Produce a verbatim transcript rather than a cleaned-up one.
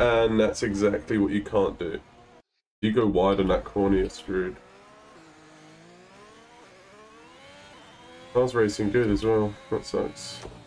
And that's exactly what you can't do. You go wide on that corner, you're screwed. Car's racing good as well. That sucks.